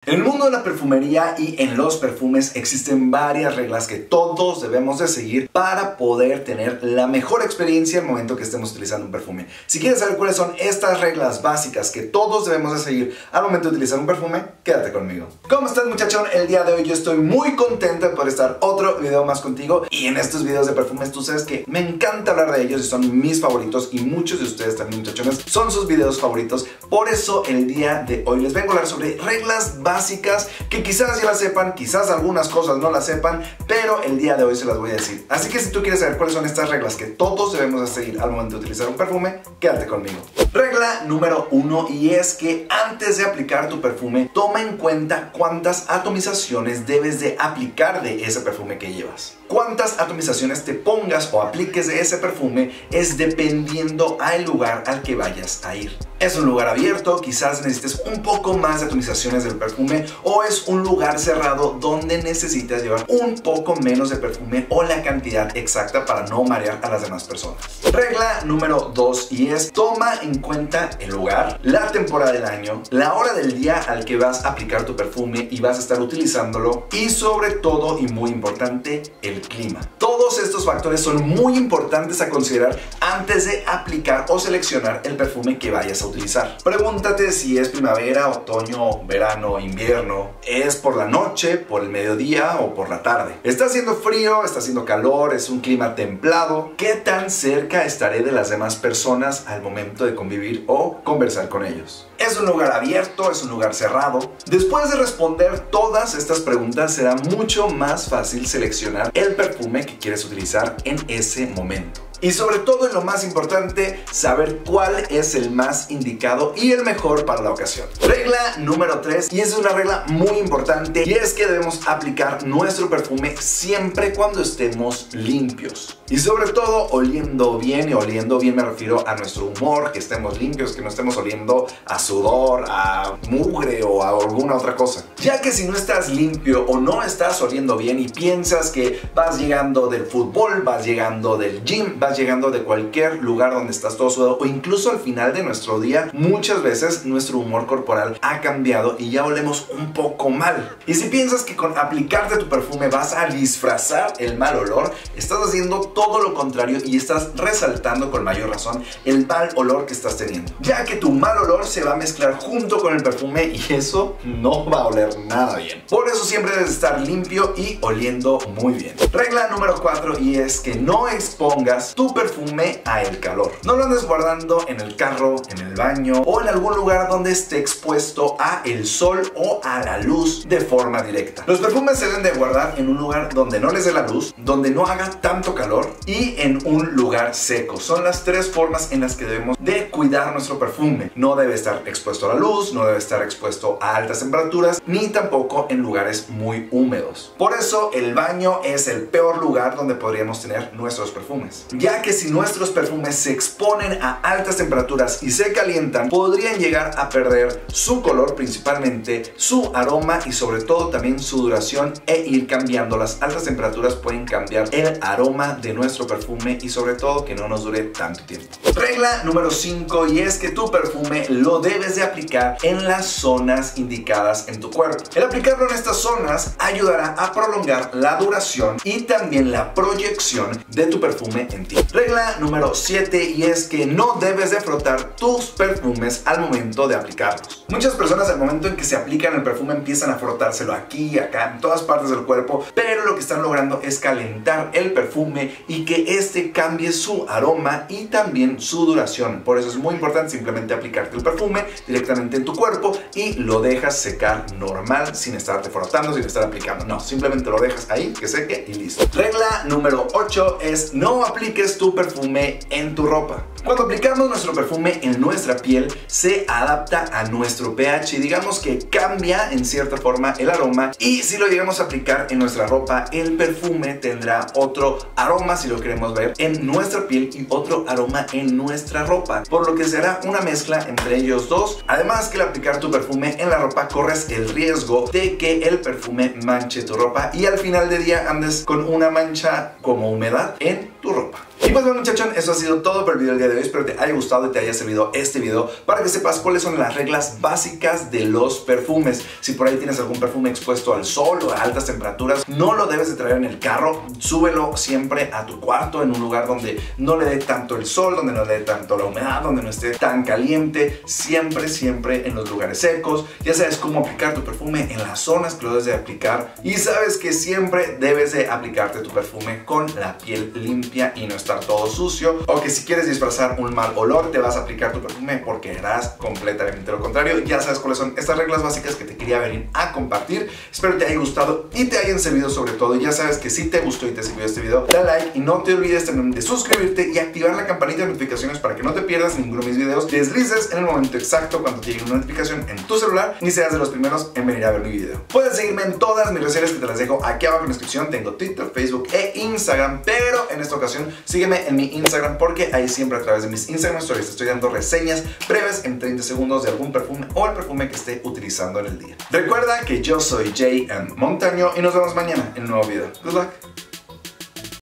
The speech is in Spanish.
En el mundo de la perfumería y en los perfumes existen varias reglas que todos debemos de seguir para poder tener la mejor experiencia al momento que estemos utilizando un perfume. Si quieres saber cuáles son estas reglas básicas que todos debemos de seguir al momento de utilizar un perfume, quédate conmigo. ¿Cómo estás, muchachón? El día de hoy yo estoy muy contento por estar otro video más contigo, y en estos videos de perfumes tú sabes que me encanta hablar de ellos y son mis favoritos, y muchos de ustedes también, muchachones, son sus videos favoritos. Por eso el día de hoy les vengo a hablar sobre reglas básicas que quizás ya las sepan, quizás algunas cosas no las sepan, pero el día de hoy se las voy a decir. Así que si tú quieres saber cuáles son estas reglas que todos debemos de seguir al momento de utilizar un perfume, quédate conmigo. Regla número 1, y es que antes de aplicar tu perfume, toma en cuenta cuántas atomizaciones debes de aplicar de ese perfume que llevas. Cuántas atomizaciones te pongas o apliques de ese perfume es dependiendo al lugar al que vayas a ir. ¿Es un lugar abierto? Quizás necesites un poco más de atomizaciones del perfume, o es un lugar cerrado donde necesitas llevar un poco menos de perfume o la cantidad exacta para no marear a las demás personas. Regla número 2, y es toma en cuenta el lugar, la temporada del año, la hora del día al que vas a aplicar tu perfume y vas a estar utilizándolo, y sobre todo y muy importante, el clima. Todos estos factores son muy importantes a considerar antes de aplicar o seleccionar el perfume que vayas a utilizar. Pregúntate si es primavera, otoño, verano, invierno. ¿Es por la noche, por el mediodía o por la tarde? ¿Está haciendo frío? ¿Está haciendo calor? ¿Es un clima templado? ¿Qué tan cerca estaré de las demás personas al momento de convivir o conversar con ellos? ¿Es un lugar abierto? ¿Es un lugar cerrado? Después de responder todas estas preguntas, será mucho más fácil seleccionar el perfume que quieres utilizar en ese momento. Y sobre todo, y lo más importante, saber cuál es el más indicado y el mejor para la ocasión. Regla número 3, y es una regla muy importante, y es que debemos aplicar nuestro perfume siempre cuando estemos limpios. Y sobre todo oliendo bien, y oliendo bien me refiero a nuestro humor, que estemos limpios, que no estemos oliendo a sudor, a mugre o a alguna otra cosa. Ya que si no estás limpio o no estás oliendo bien y piensas que vas llegando del fútbol, vas llegando del gym, vas llegando de cualquier lugar donde estás todo sudado, o incluso al final de nuestro día, muchas veces nuestro humor corporal ha cambiado y ya olemos un poco mal. Y si piensas que con aplicarte tu perfume vas a disfrazar el mal olor, estás haciendo todo lo contrario y estás resaltando con mayor razón el mal olor que estás teniendo, ya que tu mal olor se va a mezclar junto con el perfume y eso no va a oler nada bien. Por eso siempre debes estar limpio y oliendo muy bien. Regla número 4, y es que no expongas tu perfume a el calor. No lo andes guardando en el carro, en el baño o en algún lugar donde esté expuesto a el sol o a la luz de forma directa. Los perfumes se deben de guardar en un lugar donde no les dé la luz, donde no haga tanto calor y en un lugar seco. Son las tres formas en las que debemos de cuidar nuestro perfume. No debe estar expuesto a la luz, no debe estar expuesto a altas temperaturas, ni tampoco en lugares muy húmedos. Por eso el baño es el peor lugar donde podríamos tener nuestros perfumes, ya que si nuestros perfumes se exponen a altas temperaturas y se calientan, podrían llegar a perder su color, principalmente su aroma y sobre todo también su duración, e ir cambiando. Las altas temperaturas pueden cambiar el aroma de nuestro perfume y sobre todo que no nos dure tanto tiempo. Regla número 5, y es que tu perfume lo debes de aplicar en las zonas indicadas en tu cuerpo. El aplicarlo en estas zonas ayudará a prolongar la duración y también la proyección de tu perfume en ti. Regla número 7, y es que no debes de frotar tus perfumes al momento de aplicarlos. Muchas personas al momento en que se aplican el perfume empiezan a frotárselo aquí, acá, en todas partes del cuerpo, pero lo que están logrando es calentar el perfume y que este cambie su aroma y también su duración. Por eso es muy importante simplemente aplicarte el perfume directamente en tu cuerpo y lo dejas secar normal, sin estarte frotando, sin estar aplicando. No, simplemente lo dejas ahí, que seque y listo. Regla número 8 es no apliques tu perfume en tu ropa. Cuando aplicamos nuestro perfume en nuestra piel, se adapta a nuestro pH, digamos que cambia en cierta forma el aroma, y si lo llegamos a aplicar en nuestra ropa, el perfume tendrá otro aroma, si lo queremos ver, en nuestra piel y otro aroma en nuestra ropa, por lo que será una mezcla entre ellos dos. Además que al aplicar tu perfume en la ropa corres el riesgo de que el perfume manche tu ropa y al final del día andes con una mancha como humedad en tu ropa. Y pues bueno, muchachón, eso ha sido todo por el video del día de hoy. Espero te haya gustado y te haya servido este video para que sepas cuáles son las reglas básicas de los perfumes. Si por ahí tienes algún perfume expuesto al sol o a altas temperaturas, no lo debes de traer en el carro. Súbelo siempre a tu cuarto, en un lugar donde no le dé tanto el sol, donde no le dé tanto la humedad, donde no esté tan caliente. Siempre en los lugares secos. Ya sabes cómo aplicar tu perfume en las zonas que lo debes de aplicar. Y sabes que siempre debes de aplicarte tu perfume con la piel limpia y no estar todo sucio, o que si quieres disfrazar un mal olor te vas a aplicar tu perfume porque harás completamente lo contrario. Ya sabes cuáles son estas reglas básicas que te quería venir a compartir. Espero te haya gustado y te hayan servido sobre todo. Ya sabes que si te gustó y te sirvió este video, dale like y no te olvides también de suscribirte y activar la campanita de notificaciones para que no te pierdas ninguno de mis videos. Deslices en el momento exacto cuando te llegue una notificación en tu celular y seas de los primeros en venir a ver mi video. Puedes seguirme en todas mis redes sociales que te las dejo aquí abajo en la descripción. Tengo Twitter, Facebook e Instagram, pero en esta ocasión sígueme en mi Instagram porque ahí siempre a través de mis Instagram Stories estoy dando reseñas breves en 30 segundos de algún perfume o el perfume que esté utilizando en el día. Recuerda que yo soy JM Montaño y nos vemos mañana en un nuevo video. Good luck.